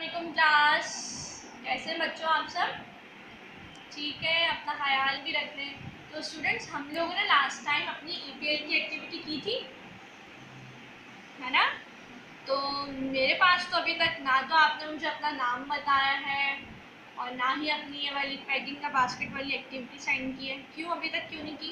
वालेकुम क्लास। कैसे बच्चों आप सब? ठीक है, अपना ख्याल भी रख लें। तो स्टूडेंट्स, हम लोगों ने लास्ट टाइम अपनी ईपीएल की एक्टिविटी की थी, है ना? तो मेरे पास तो अभी तक ना तो आपने मुझे अपना नाम बताया है और ना ही अपनी ये वाली पैकिंग का बास्केट वाली एक्टिविटी साइन की है। क्यों अभी तक क्यों नहीं की?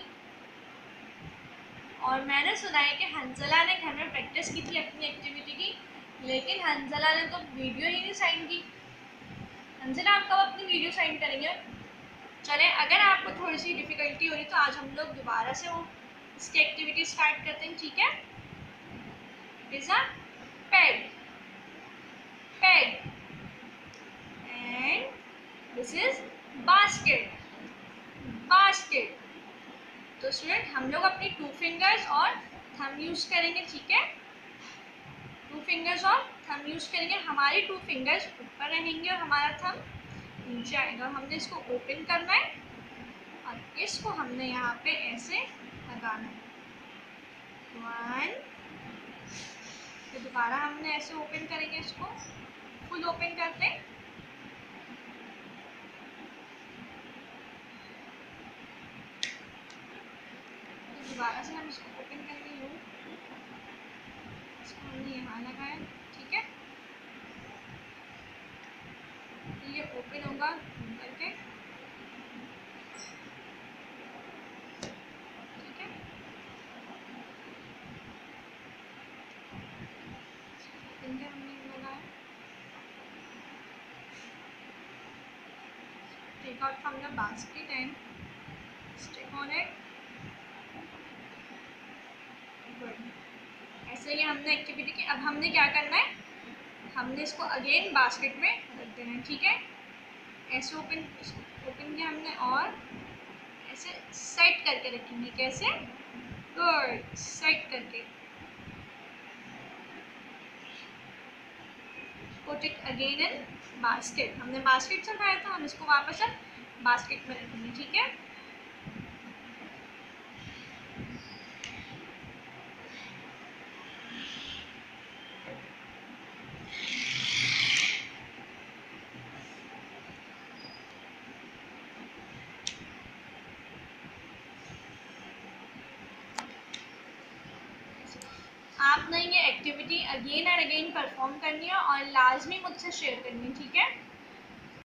और मैंने सुना है कि हंसला ने घर में प्रैक्टिस की थी अपनी एक्टिविटी की, लेकिन हंसला ने तो वीडियो ही नहीं साइन की। हंसला, आप कब अपनी वीडियो साइन करेंगे? चलें, अगर आपको थोड़ी सी डिफ़िकल्टी हो रही तो आज हम लोग दोबारा से वो इसकी एक्टिविटी स्टार्ट करते हैं, ठीक है? It is a peg, peg and this is basket, basket. तो स्टूडेंट, हम लोग अपनी 2 फिंगर्स और थंब यूज़ करेंगे, ठीक है? 2 फिंगर्स और थंब यूज़ करेंगे। हमारी 2 फिंगर्स ऊपर रहेंगे और हमारा थंब नीचे आएगा। हमने इसको ओपन करना है और इसको हमने यहाँ पे ऐसे लगाना है। 1, फिर दोबारा हमने ऐसे ओपन करेंगे, इसको फुल ओपन करते हैं। दोबारा से हम इसको ओपन करके यूँ इसको हमने यहाँ लगाया, ठीक है? ये ओपन होगा करके, ठीक है? ओपन के हमने लगाया, take out from the basket and stick on it. Good. ऐसे ही हमने एक्टिविटी की। अब हमने क्या करना है, हमने इसको अगेन बास्केट में रख देना है, ठीक है? ऐसे ओपन किया हमने और ऐसे सेट करके रखेंगे। कैसे? गुड, सेट करके। Put it again in basket. हमने बास्केट से उठाया था, हम इसको वापस बास्केट में रखेंगे, ठीक है? आपने ये activity again and again perform करनी है और लाजमी मुझसे शेयर करनी है, ठीक है?